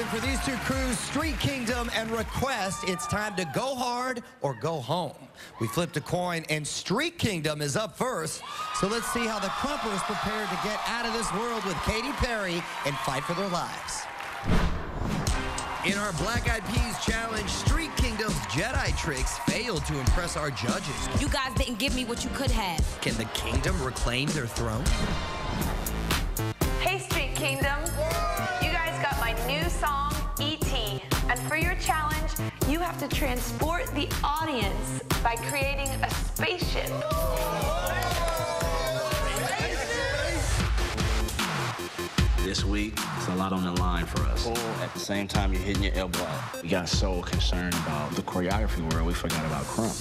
And for these two crews, Street Kingdom and Request, it's time to go hard or go home. We flipped a coin, and Street Kingdom is up first. So let's see how the Krumpers prepared to get out of this world with Katy Perry and fight for their lives. In our Black Eyed Peas challenge, Street Kingdom's Jedi tricks failed to impress our judges. You guys didn't give me what you could have. Can the Kingdom reclaim their throne? Hey, Street Kingdom. You guys got my new song, E.T. And for your challenge, you have to transport the audience by creating a spaceship. This week, it's a lot on the line for us. At the same time, you're hitting your elbow out. We got so concerned about the choreography world, we forgot about Crump.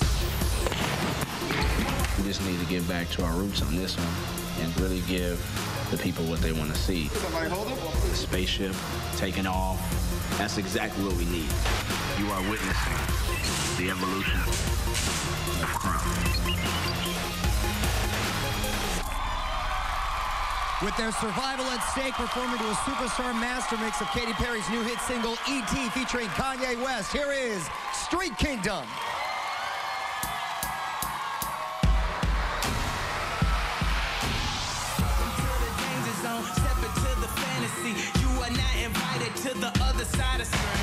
We just need to get back to our roots on this one and really give the people what they want to see. Somebody hold them. The spaceship taking off. That's exactly what we need. You are witnessing the evolution of Crump. With their survival at stake, performing to a superstar master mix of Katy Perry's new hit single, E.T., featuring Kanye West. Here is Street Kingdom. Step into the fantasy. You are not invited to the other side of screen.